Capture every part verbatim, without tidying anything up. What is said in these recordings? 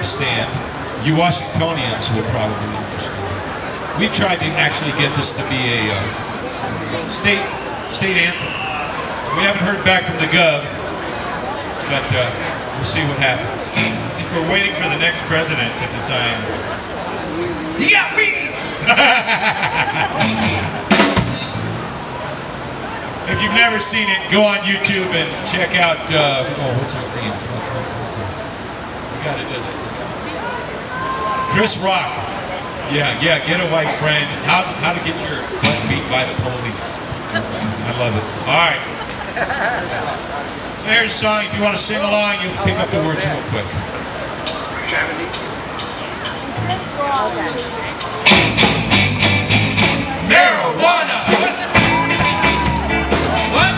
understand. You Washingtonians will probably understand. We've tried to actually get this to be a uh, state state anthem. We haven't heard back from the Gov, but uh, we'll see what happens. We're waiting for the next president to decide. You got weed! If you've never seen it, go on YouTube and check out, uh, oh, what's his name? The guy that does it. Chris Rock. Yeah, yeah, get a white friend. How, how to get your butt beat by the police. I love it. All right. So here's a song. If you want to sing along, you'll pick up the words real quick. Marijuana! What?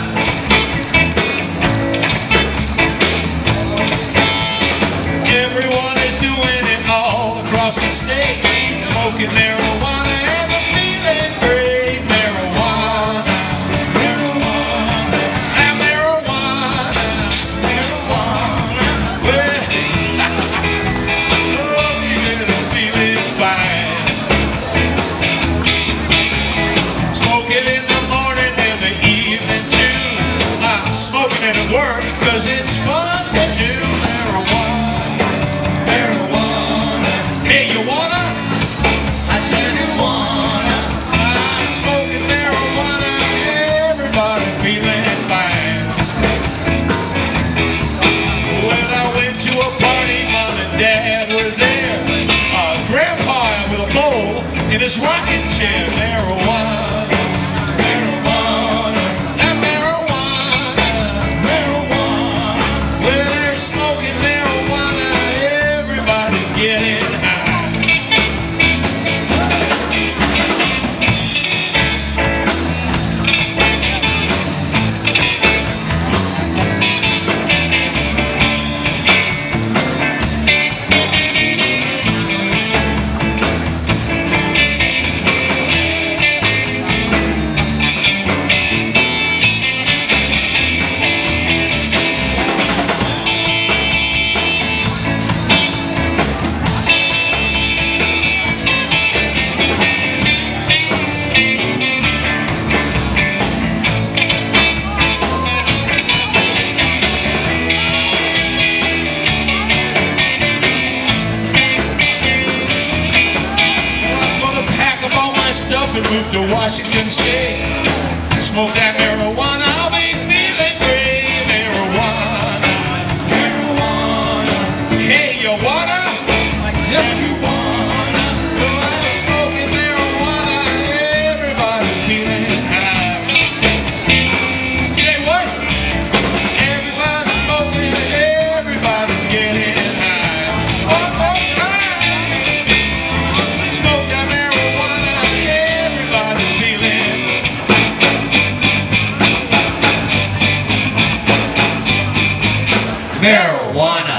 Everyone is doing it all across the state, smoking marijuana and they're feeling great. Marijuana, marijuana, and marijuana, marijuana. Well, oh, you're feeling fine. Smoking in the morning and the evening too. I'm smoking it at work because it's fun to do. Marijuana, marijuana. Hey, you wanna? I said you wanna. I'm smoking marijuana, everybody feeling fine. Well, I went to a party, mom and dad were there. Uh, grandpa with a bowl in his rocking chair. Marijuana, marijuana, and marijuana, marijuana. Well, they're smoking marijuana, everybody's getting high. And move to Washington State. Smoke that marijuana, I'll be feeling great. Marijuana, marijuana. Hey, you wanna? Yes, you wanna. Oh, I'm smoking marijuana, everybody's feeling high. Say what? Everybody's smoking, everybody's getting high. One more time. Smoke that marijuana. Marijuana.